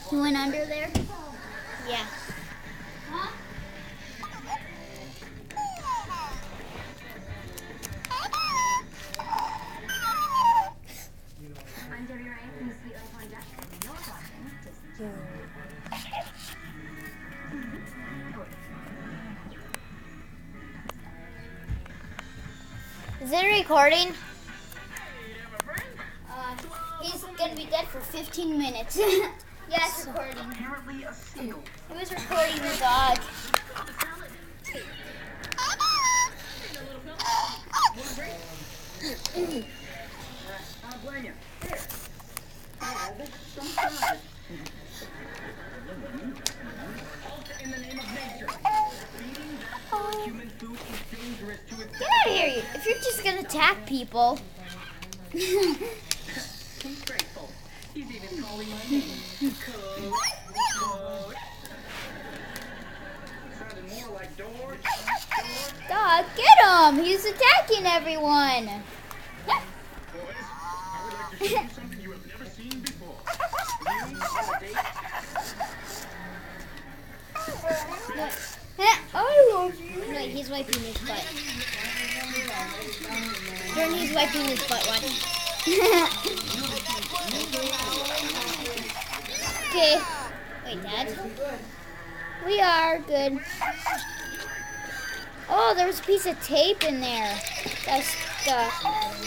You went under there? Yeah. Huh? I'm Debbie Ray from the Sweet Life on Deck. You're watching Disney. Is it recording? He's gonna be dead for 15 minutes. Yeah, it's recording. It was recording the dog. Get out of here! If you're just gonna attack people. He's even calling my name. Code. Sounded more like George. Dog, get him! He's attacking everyone. Boys, I would like to show you something you have never seen before. You on a date? I love you. Wait, he's wiping his butt. Turn, he's wiping his butt. Watch. Okay. Wait, Dad. We are good. Oh, there was a piece of tape in there. That's stuck.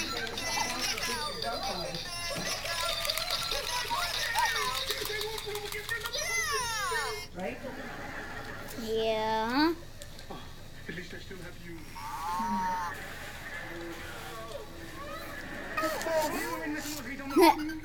Right? Yeah. At least I still have you. We were in this movie, don't